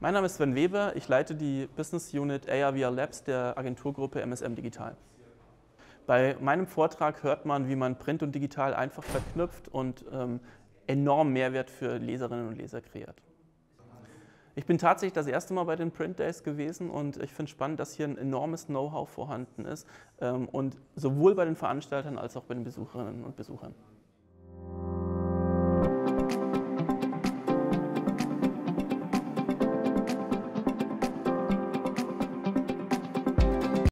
Mein Name ist Sven Weber, ich leite die Business Unit AR/VR Labs der Agenturgruppe MSM Digital. Bei meinem Vortrag hört man, wie man Print und Digital einfach verknüpft und enorm Mehrwert für Leserinnen und Leser kreiert. Ich bin tatsächlich das erste Mal bei den Print Days gewesen und ich finde es spannend, dass hier ein enormes Know-how vorhanden ist und sowohl bei den Veranstaltern als auch bei den Besucherinnen und Besuchern.